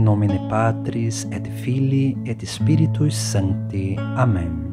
nomine Patris et Filii et Spiritus Sancti. Amen.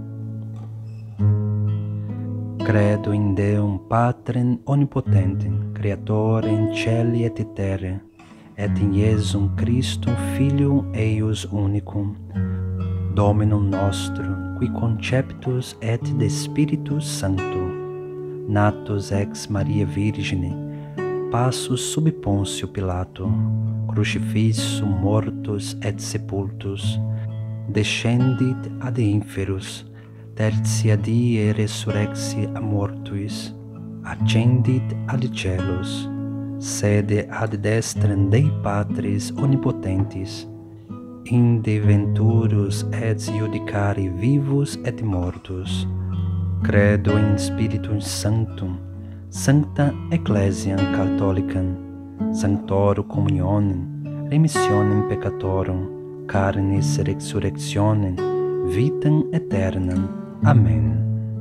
Credo in Deum Patrem Omnipotentem, Creatorem Caeli et Terrae, et in Iesum Christum Filium eius unicum, Dominum nostrum, qui conceptus et de Spiritus Sancto, natus ex Maria Virgine, passus sub Pontio Pilato, crucifixus, mortus et sepultus, descendit ad inferus, tertia die resurrexit a mortuis, ascendit ad caelos, sede ad destrem Dei Patris Omnipotentis, inde venturus et iudicari vivus et mortus. Credo in Spiritum Sanctum, Sancta Ecclesiam Catholicam, Sanctorum Communionem, Remissionem Peccatorum, Carnis Resurrectionem, Vitam Aeternam. Amen.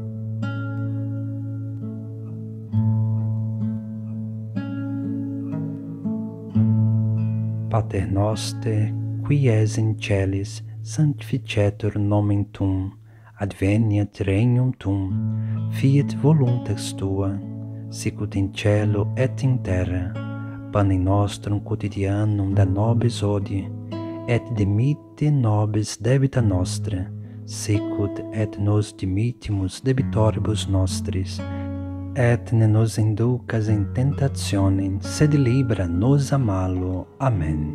Pater noster, qui es in celis, sanctificetur nomen tuum, adveniat regnum tuum, fiat voluntas tua, sicut in cielo et in terra. Panem nostrum quotidianum da nobis hodie, et dimitte nobis debita nostra, sicut et nos dimittimus debitoribus nostris, et ne nos inducas in tentationem, sed libera nos a malo. Amen.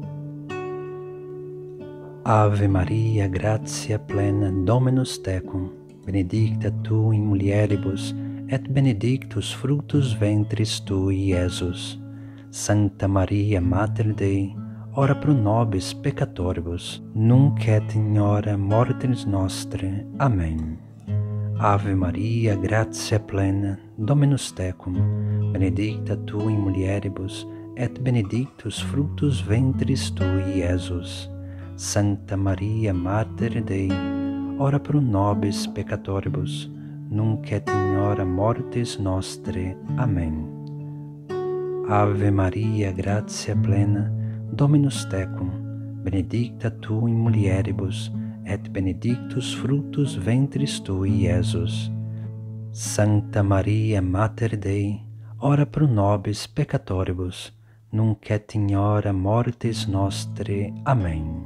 Ave Maria, gratia plena, Dominus tecum, benedicta tu in mulieribus, et benedictus fructus ventris tui, Iesus. Sancta Maria, Mater Dei, ora pro nobis peccatoribus, nunc et in hora mortis nostrae. Amen. Ave Maria, gratia plena, Dominus tecum, benedicta tu in mulieribus, et benedictus fructus ventris tui, Iesus. Sancta Maria, Mater Dei, ora pro nobis peccatoribus, nunc et in hora mortis nostrae. Amen. Ave Maria, gratia plena, Dominus tecum, benedicta tu in mulieribus, et benedictus fructus ventris tui, Iesus. Sancta Maria, Mater Dei, ora pro nobis peccatoribus, nunc et in hora mortis nostrae. Amen.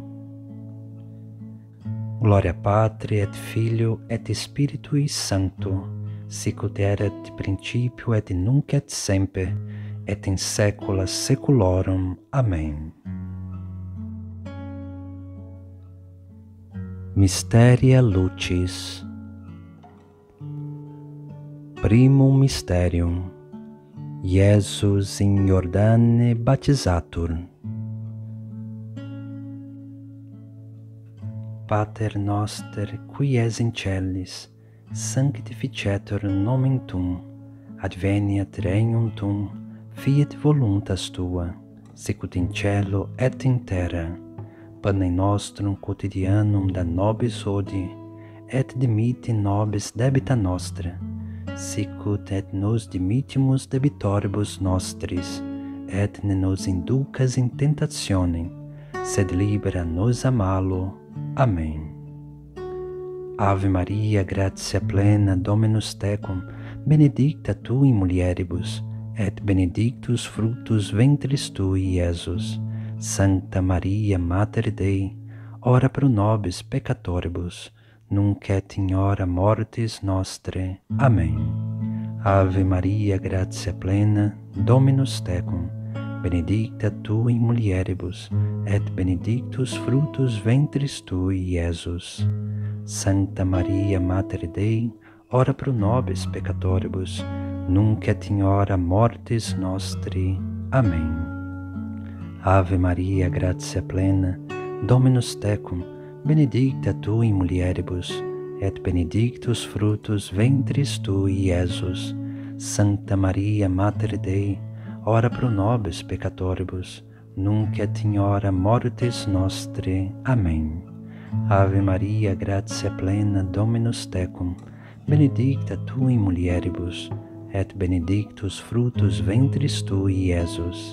Gloria Patri et Filio et Spiritui Sancto, sicut erat principio et nunc et semper, et in saecula saeculorum. Amen. Mysteria Lucis. Primum Mysterium, Iesus in Jordane baptizatur. Pater noster, qui es in celis, sanctificetur nomen tuum, adveniat regnum tuum, fiat voluntas tua, sicut in cielo et in terra. Panem nostrum quotidianum da nobis hodie, et dimitte nobis debita nostra, sicut et nos dimittimus debitoribus nostris, et ne nos inducas in tentationem, sed libera nos a malo. Amen. Ave Maria, gratia plena, Dominus tecum, benedicta tu in mulieribus, et benedictus fructus ventris tui, Iesus. Sancta Maria, Mater Dei, ora pro nobis peccatoribus, nunc et in hora mortis nostrae. Amen. Ave Maria, gratia plena, Dominus tecum, benedicta tu in mulieribus, et benedictus fructus ventris tui, Iesus. Sancta Maria, Mater Dei, ora pro nobis peccatoribus, nunc et in hora mortis nostrae. Amen. Ave Maria, gratia plena, Dominus tecum, benedicta tu in mulieribus, et benedictus fructus ventris tui, Iesus. Sancta Maria, Mater Dei, ora pro nobis peccatoribus, nunc et in hora mortis nostrae. Amen. Ave Maria, gratia plena, Dominus tecum, benedicta tu in mulieribus, et benedictus fructus ventris tui, Iesus.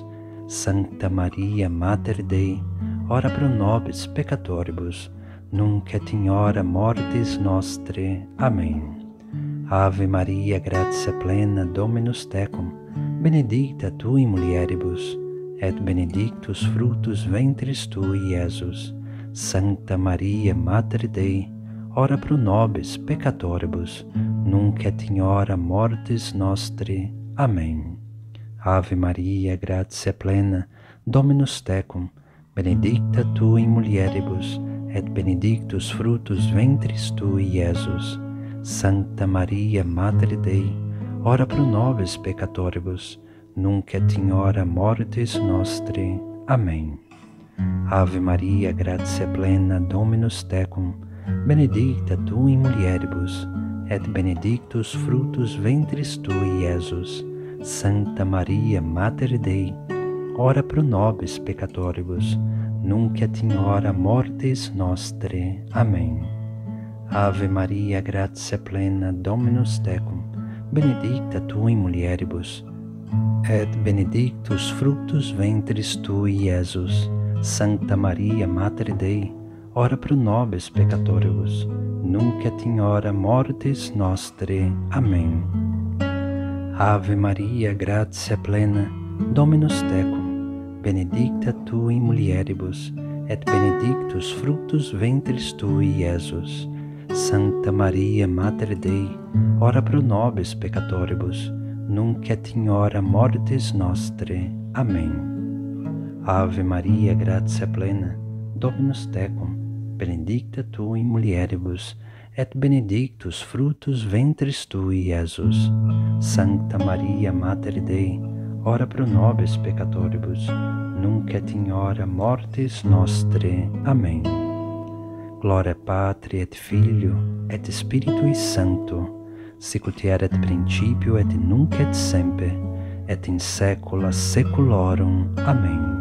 Sancta Maria Mater Dei, ora pro nobis peccatoribus, nunc et in hora mortis nostre. Amém. Ave Maria, gratia plena, Dominus tecum, benedicta tu in mulieribus, et benedictus fructus ventris tui, Iesus. Sancta Maria Mater Dei, ora pro nobis peccatoribus, nunc et in hora mortis nostre. Amém. Ave Maria, gratia plena, Dominus tecum, benedicta tu in mulieribus, et benedictus fructus ventris tui, Iesus. Sancta Maria Mater Dei, ora pro nobis peccatoribus, nunc et in hora mortis nostre. Amém. Ave Maria, gratia plena, Dominus tecum, benedicta tu in mulieribus, et benedictus fructus ventris tui, Iesus. Sancta Maria Mater Dei, ora pro nobis peccatoribus, nunc et in hora mortis nostre. Amém. Ave Maria, gratia plena, Dominus tecum, benedicta tu in mulieribus, et benedictus fructus ventris tui, Iesus. Sancta Maria Mater Dei, ora pro nobis peccatoribus, nunc et in hora mortis nostre. Amém. Ave Maria, gratia plena, Dominus tecum, benedicta tu in mulieribus, et benedictus fructus ventris tui, Iesus. Sancta Maria Mater Dei, ora pro nobis peccatoribus, nunc et in hora mortis nostre. Amém. Ave Maria, gratia plena, Dominus tecum, benedicta tu in mulieribus, et benedictus fructus ventris tui, Iesus. Sancta Maria Mater Dei, ora pro nobis peccatoribus, nunc et in hora mortis nostre. Amém. Gloria Patri et Filio et Spiritui Sancto, sicut erat principio et nunc et semper, et in saecula saeculorum. Amém.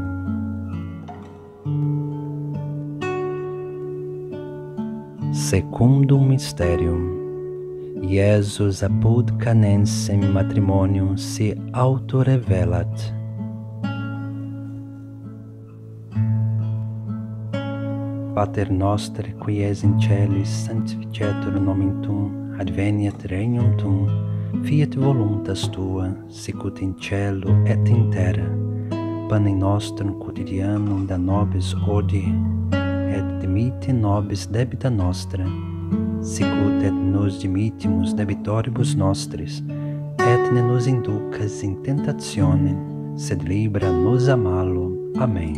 Secundum Mysterium. Iesus apud canensem matrimonium se autorevelat. Pater noster, qui es in celis, sanctificetur nomen tuum, adveniat regnum tuum, fiat voluntas tua, sicut in cielo et in terra. Panem nostrum quotidianum da nobis hodie, et dimitte nobis debita nostra, sicut et nos dimittimus debitoribus nostris, et ne nos inducas in tentationem, sed libera nos a malo. Amém.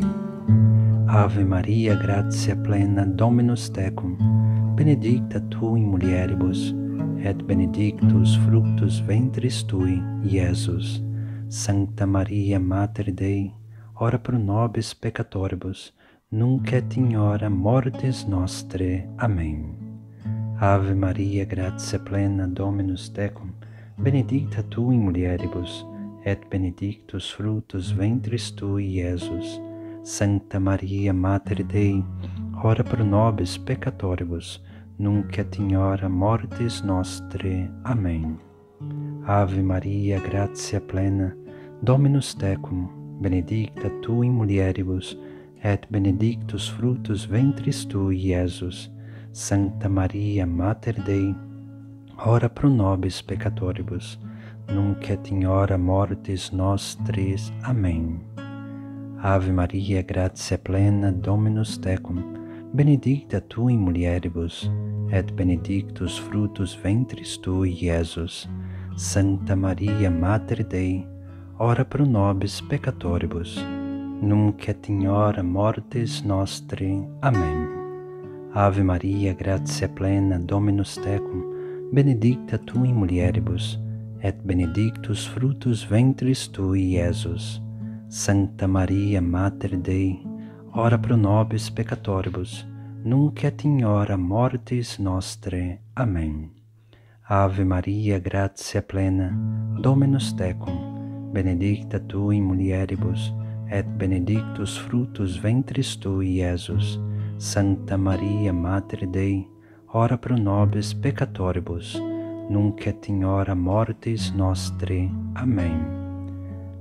Ave Maria, gratia plena, Dominus tecum, benedicta tu in mulieribus, et benedictus fructus ventris tui, Iesus. Sancta Maria Mater Dei, ora pro nobis peccatoribus, nunc et in hora mortis nostre. Amém. Ave Maria, gratia plena, Dominus tecum, benedicta tu in mulieribus, et benedictus fructus ventris tui, Iesus. Sancta Maria Mater Dei, ora pro nobis peccatoribus, nunc et in hora mortis nostre. Amém. Ave Maria, gratia plena, Dominus tecum, benedicta tu in mulieribus, et benedictus fructus ventris tui, Iesus. Sancta Maria Mater Dei, ora pro nobis peccatoribus, nunc et in hora mortis nostris. Amém. Ave Maria, gratia plena, Dominus tecum, benedicta tu in mulieribus, et benedictus fructus ventris tui, Iesus. Sancta Maria Mater Dei, ora pro nobis peccatoribus, nunc et in hora mortis nostre. Amém. Ave Maria, gratia plena, Dominus tecum, benedicta tu in mulieribus, et benedictus fructus ventris tui, Iesus. Sancta Maria Mater Dei, ora pro nobis peccatoribus, nunc et in hora mortis nostre. Amém. Ave Maria, gratia plena, Dominus tecum, benedicta tu in mulieribus, et benedictus fructus ventris tui, Iesus. Sancta Maria Mater Dei, ora pro nobis peccatoribus, nunc et in hora mortis nostre. Amém.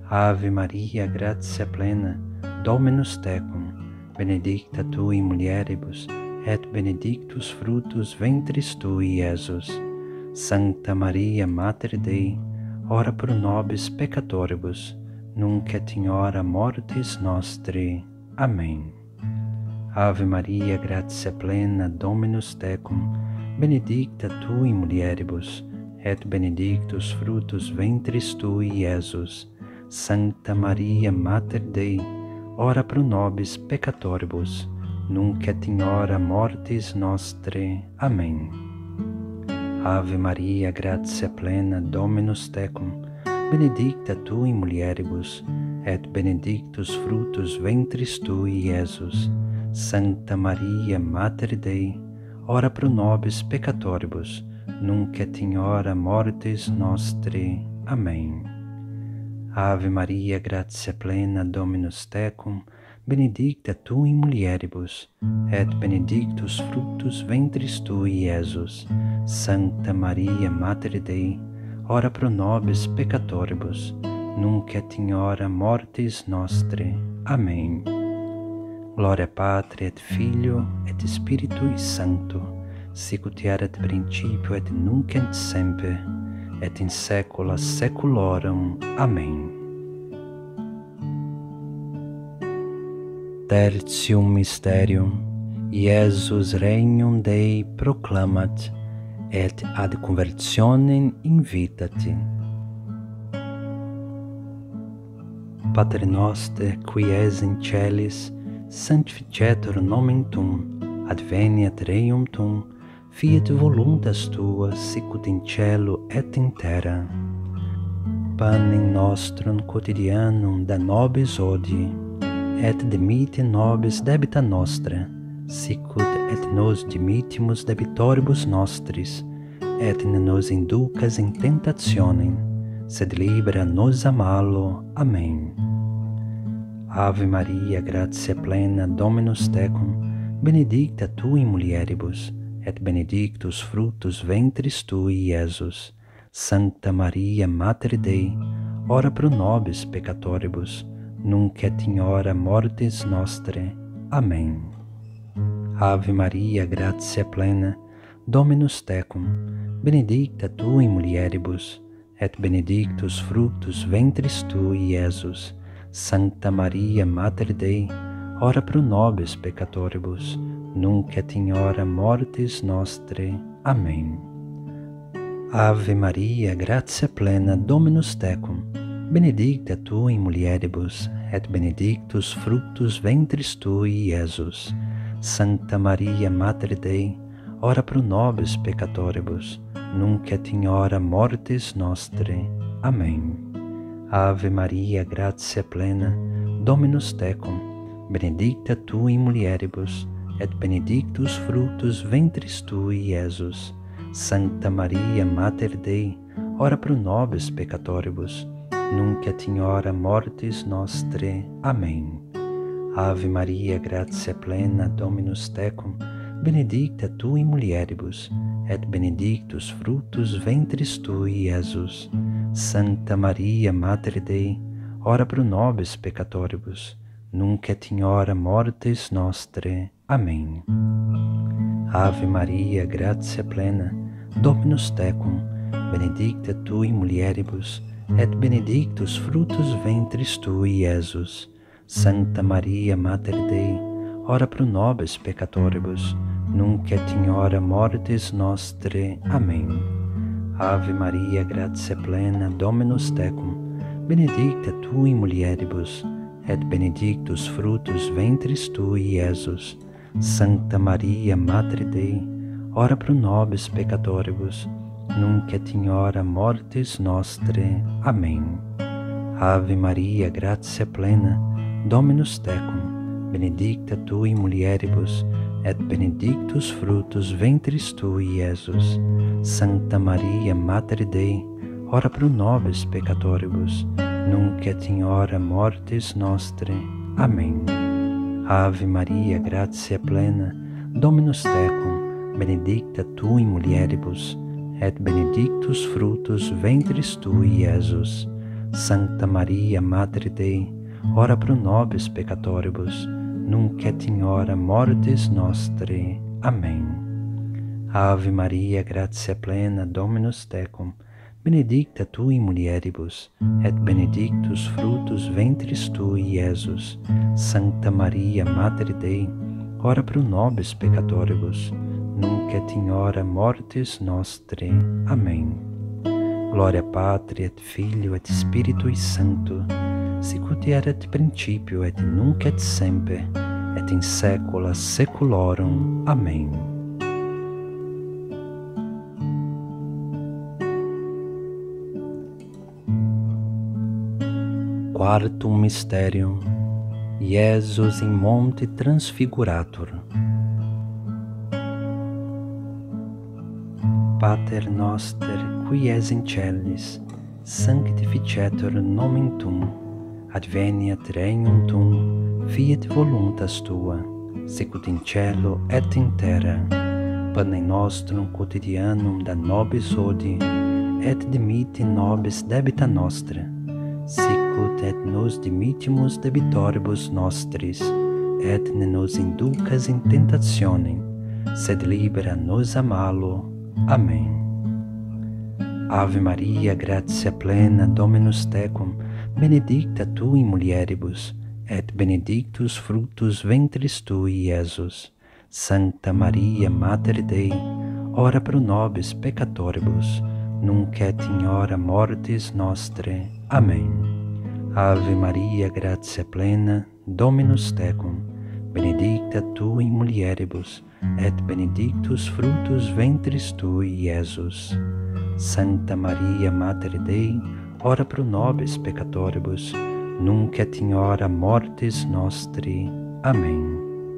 Ave Maria, gratia plena, Dominus tecum, benedicta tu in mulieribus, et benedictus fructus ventris tui, Iesus. Sancta Maria, Mater Dei, ora pro nobis peccatoribus, nunc et in hora mortis nostri. Amém. Ave Maria, gratia plena, Dominus tecum, benedicta tu in mulieribus, et benedictus fructus ventris tui, Iesus. Sancta Maria, Mater Dei, ora pro nobis peccatoribus, nunc et in hora mortis nostri. Amém. Ave Maria, gratia plena, Dominus tecum, benedicta tu in mulieribus, et benedictus fructus ventris tui, Iesus. Sancta Maria, Mater Dei, ora pro nobis peccatoribus, nunc et in hora mortis nostri. Amém. Ave Maria, gratia plena, Dominus tecum, benedicta tu in mulieribus, et benedictus fructus ventris tui, Iesus. Sancta Maria, Mater Dei, ora pro nobis peccatoribus, nunc et in hora mortis nostri. Amém. Gloria Patri et Filio et Spiritui Sancto, sicut erat in principio et nunc et semper, et in saecula saeculorum. Amém. Tertium Mysterium, Iesus Regnum Dei proclamat, et ad conversionem invitat. Pater noster, qui es in celis, sanctificetur nomen tuum, adveniat regnum tuum, fiat voluntas tua, sicut in cielo et in terra. Panem nostrum quotidianum da nobis hodie, et dimitte nobis debita nostra, sicut et nos dimittimus debitoribus nostris, et ne nos inducas in tentationem, sed libera nos a malo. Amém. Ave Maria, gratia plena, Dominus tecum, benedicta tu in mulieribus, et benedictus fructus ventris tui, Iesus. Sancta Maria, Mater Dei, ora pro nobis peccatoribus, nunc et in hora mortis nostre. Amém. Ave Maria, gratia plena, Dominus tecum, benedicta tu in mulieribus, et benedictus fructus ventris tui, Iesus. Sancta Maria, Mater Dei, ora pro nobis peccatoribus, nunc et in hora mortis nostre. Amém. Ave Maria, gratia plena, Dominus tecum, benedicta tu in mulieribus, et benedictus fructus ventris tui, Iesus. Sancta Maria, Mater Dei, ora pro nobis peccatoribus, nunc et in hora mortis nostre. Amém. Ave Maria, gratia plena, Dominus tecum, benedicta tu in mulieribus, et benedictus fructus ventris tui, Iesus. Sancta Maria, Mater Dei, ora pro nobis peccatoribus, nunc et in hora mortis nostre. Amém. Ave Maria, gratia plena, Dominus tecum, benedicta tu in mulieribus, et benedictus fructus ventris tui, Iesus. Sancta Maria, Mater Dei, ora pro nobis peccatoribus, nunc et in hora mortis nostre. Amém. Ave Maria, gratia plena, Dominus tecum, benedicta tu in mulieribus, et benedictus fructus ventris tui, Iesus. Sancta Maria, Mater Dei, ora pro nobis peccatoribus, nunc et in hora mortis nostre. Amém. Ave Maria, gratia plena, Dominus tecum, benedicta tu in mulieribus, et benedictus fructus ventris tui, Iesus. Sancta Maria, Mater Dei, ora pro nobis peccatoribus, nunc et in hora mortis nostre. Amém. Ave Maria, gratia plena, Dominus tecum, benedicta tu in mulieribus, et benedictus fructus ventris tui, Iesus. Sancta Maria, Mater Dei, ora pro nobis peccatoribus, nunc et in hora mortis nostre. Amém. Ave Maria, gratia plena, Dominus tecum, benedicta tu in mulieribus, et benedictus fructus ventris tui, Iesus. Sancta Maria, Mater Dei, ora pro nobis peccatoribus, nunc et in hora mortis nostre. Amém. Ave Maria, gratia plena, Dominus tecum, benedicta tu in mulieribus, et benedictus fructus ventris tui, Iesus. Sancta Maria, Mater Dei, ora pro nobis peccatoribus, nunc et in hora mortis nostre. Amém. Gloria Patri et Filio et Spiritui Sancto, sicut erat principio et nunc et semper, et in saecula saeculorum. Amém. Quartum Mysterium, Iesus in monte transfiguratur. Pater noster, qui es in celis, sanctificetur nomen tuum, adveniat regnum tuum, fiat voluntas tua, sicut in cielo et in terra. Panem nostrum quotidianum da nobis hodie, et dimitte nobis debita nostra, sicut et nos dimittimus debitoribus nostris, et ne nos inducas in tentationem, sed libera nos a malo. Amém. Ave Maria, gratia plena, Dominus tecum, benedicta tu in mulieribus, et benedictus fructus ventris tui, Iesus. Sancta Maria, Mater Dei, ora pro nobis peccatoribus, nunc et in hora mortis nostre. Amém. Ave Maria, gratia plena, Dominus tecum, benedicta tu in mulieribus, et benedictus fructus ventris tui, Iesus. Sancta Maria, Mater Dei, ora pro nobis peccatoribus, nunc et in hora mortis nostri. Amém.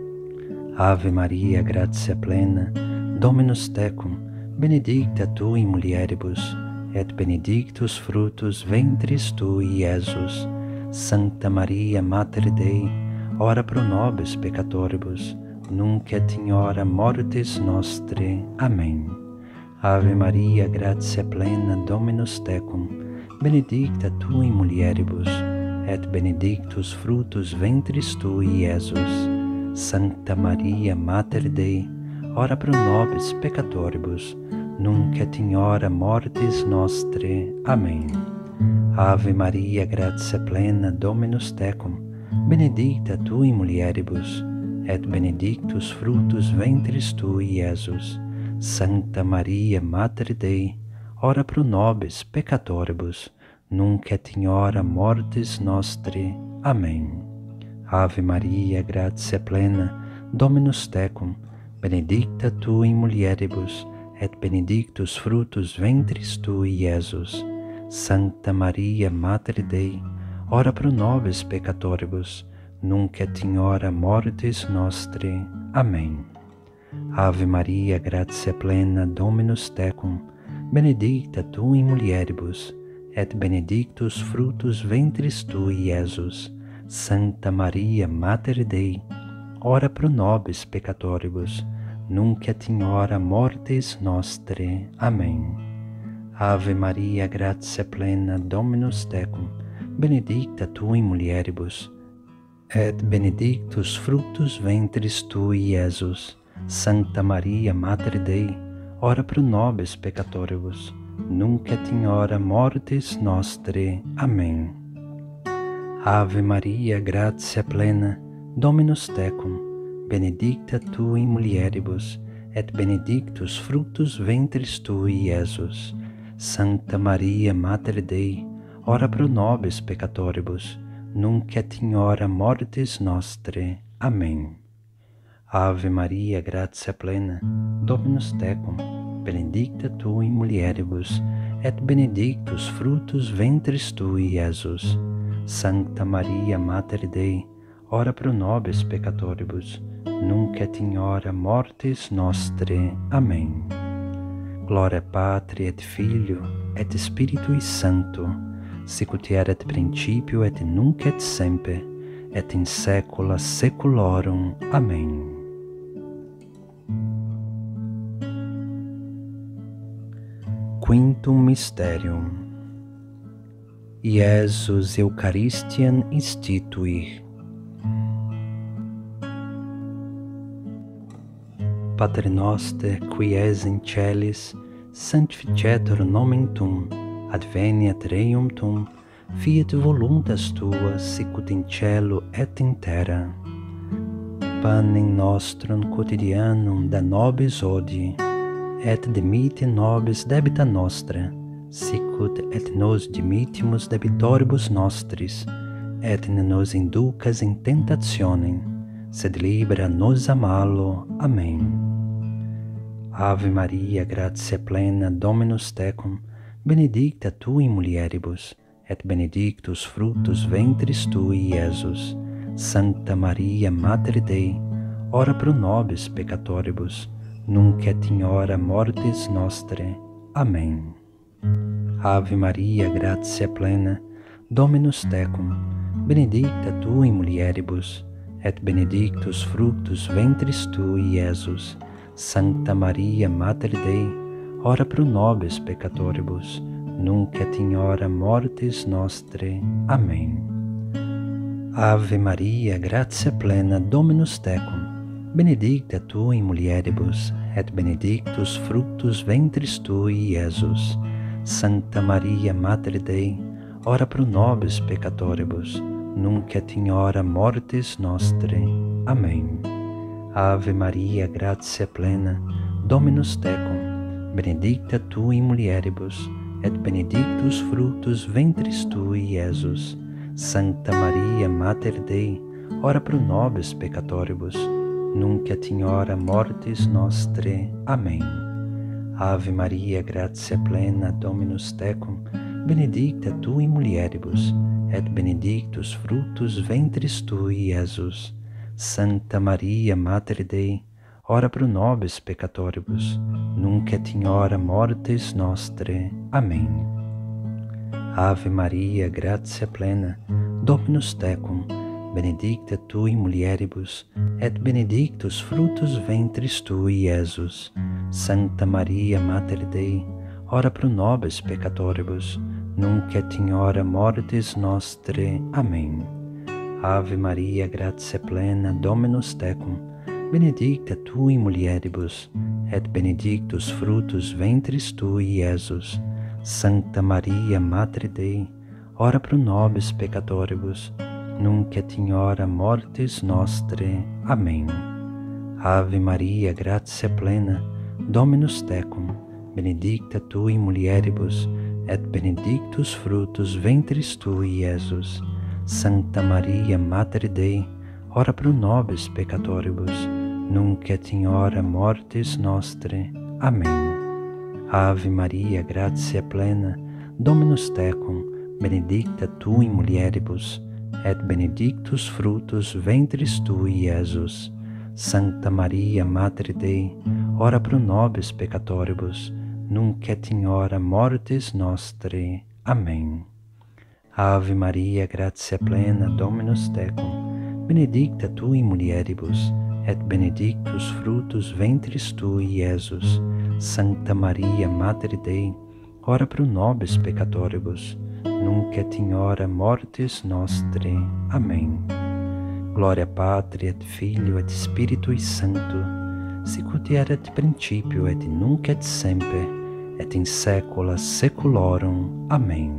Ave Maria, gratia plena, Dominus tecum, benedicta tu in mulieribus, et benedictus fructus ventris tui, Iesus. Sancta Maria, Mater Dei, ora pro nobis peccatoribus, nunc et in hora mortis nostre. Amém. Ave Maria, gratia plena, Dominus tecum, benedicta tu in mulieribus, et benedictus fructus ventris tui, Iesus. Sancta Maria, Mater Dei, ora pro nobis peccatoribus, nunc et in hora mortis nostre. Amém. Ave Maria, gratia plena, Dominus tecum, benedicta tu in mulieribus, et benedictus fructus ventris tui, Iesus. Sancta Maria, Mater Dei, ora pro nobis peccatoribus, nunc et in hora mortis nostre. Amém. Ave Maria, gratia plena, Dominus tecum, benedicta tu in mulieribus, et benedictus fructus ventris tui, Iesus. Sancta Maria, Mater Dei, ora pro nobis peccatoribus, nunc et in hora mortis nostre. Amém. Ave Maria, gratia plena, Dominus tecum, benedicta tu in mulieribus, et benedictus fructus ventris tui, Iesus. Sancta Maria, Mater Dei, ora pro nobis peccatoribus, nunc et in hora mortis nostre. Amém. Ave Maria, gratia plena, Dominus tecum, benedicta tu in mulieribus, et benedictus fructus ventris tui, Iesus. Sancta Maria, Mater Dei, ora pro nobis peccatoribus, nunc et in hora mortis nostre. Amém. Ave Maria, gratia plena, Dominus tecum, benedicta tu in mulieribus, et benedictus fructus ventris tui, Iesus. Sancta Maria, Mater Dei, ora pro nobis peccatoribus, nunc et in hora mortis nostre. Amém. Ave Maria, gratia plena, Dominus tecum, benedicta tu in mulieribus, et benedictus fructus ventris tui, Iesus. Sancta Maria, Mater Dei, ora pro nobis peccatoribus, nunc et in hora mortis nostre. Amém. Gloria Patri et Filio et Spiritui Sancto, sicut erat principio et nunc et semper, et in saecula saeculorum. Amém. Quintum Mysterium, Iesus Eucharistiam instituir. Pater noster, qui es in celis, sanctificetur nomen tuum, adveniat regnum tuum, fiat voluntas tua, sicut in cielo et in terra. Panem nostrum quotidianum da nobis hodie, et dimitte nobis debita nostra, sicut et nos dimittimus debitoribus nostris, et ne nos inducas in tentationem, sed libera nos a malo. Amém. Ave Maria, gratia plena, Dominus tecum, benedicta tu in mulieribus, et benedictus fructus ventris tui, Iesus. Sancta Maria, Mater Dei, ora pro nobis peccatoribus, nunc et in hora mortis nostrae. Amém. Ave Maria, gratia plena, Dominus tecum, benedicta tu in mulieribus, et benedictus fructus ventris tui, Iesus. Sancta Maria, Mater Dei, ora pro nobis peccatoribus, nunc et in hora mortis nostrae. Amém. Ave Maria, gratia plena, Dominus tecum, benedicta tu in mulieribus, et benedictus fructus ventris tui, Iesus. Sancta Maria, Mater Dei, ora pro nobis peccatoribus, nunc et in hora mortis nostrae. Amém. Ave Maria, gratia plena, Dominus tecum, benedicta tu in mulieribus, et benedictus fructus ventris tui, Iesus. Sancta Maria, Mater Dei, ora pro nobis peccatoribus, nunc et in hora mortis nostrae. Amém. Ave Maria, gratia plena, Dominus tecum, benedicta tu in mulieribus, et benedictus fructus ventris tui, Iesus. Sancta Maria, Mater Dei, ora pro nobis peccatoribus, nunc et in hora mortis nostrae. Amém. Ave Maria, gratia plena, Dominus tecum, benedicta tu in mulieribus, et benedictus fructus ventris tui, Iesus. Sancta Maria, Mater Dei, ora pro nobis peccatoribus, nunc et in hora mortis nostrae. Amém. Ave Maria, gratia plena, Dominus tecum, benedicta tu in mulieribus, et benedictus fructus ventris tui, Iesus. Sancta Maria, Mater Dei, ora pro nobis peccatoribus, nunc et in hora mortis nostrae. Amém. Ave Maria, gratia plena, Dominus tecum, benedicta tu in mulieribus, et benedictus fructus ventris tui, Iesus. Sancta Maria, Mater Dei, ora pro nobis peccatoribus, nunc et in hora mortis nostrae. Amém. Ave Maria, gratia plena, Dominus tecum, benedicta tu in mulieribus, et benedictus fructus ventris tui, Iesus. Sancta Maria, Mater Dei, ora pro nobis peccatoribus, nunc et in hora mortis nostrae. Amém. Ave Maria, gratia plena, Dominus tecum, benedicta tu in mulieribus, et benedictus fructus ventris tui, Iesus. Sancta Maria, Mater Dei, ora pro nobis peccatoribus, nunc et in hora mortis nostrae. Amém. Gloria Patri et Filio et Spiritui Sancto, sicut erat principio et nunc et semper, et in saecula saeculorum. Amém.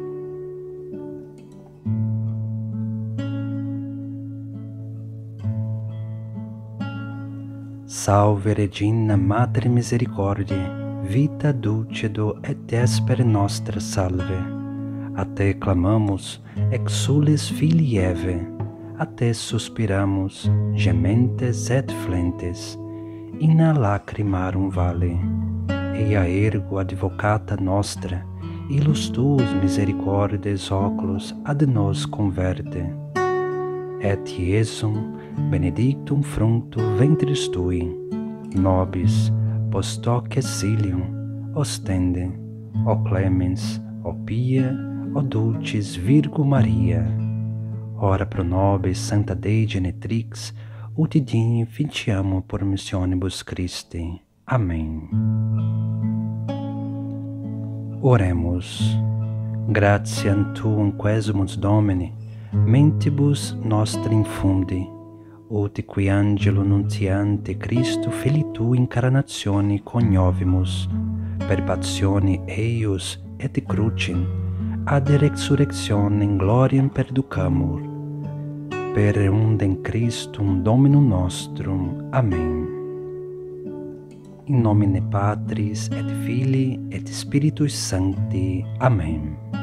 Salve Regina Mater Misericordiae, vita dulcedo et esper nostra salve. A te clamamos, exules filii Eve, a te suspiramus, gementes et flentes, in a lacrimarum vale. Eia ergo advocata nostra, ilus tuus misericordes oculos ad nos converte. Et Iesum benedictum fructu ventris tui, nobis post hoc exilium ostende, o clemens, o pia, o dulcis Virgo Maria. Ora pro nobis Sancta Dei Genetrix, ut digni ficiamo por missionibus Christi. Amém. Oremos. Gratiam tuum quesumus Domini, mentibus nostri infundi, ut qui angelo nuntiante Christo fili tu incarnationi coniovimus, per passioni eius et crucin, ad resurrectionem gloriam perducamur, per eundem Christum Dominum nostrum. Amen. In nomine Patris et Filii et Spiritus Sancti. Amen.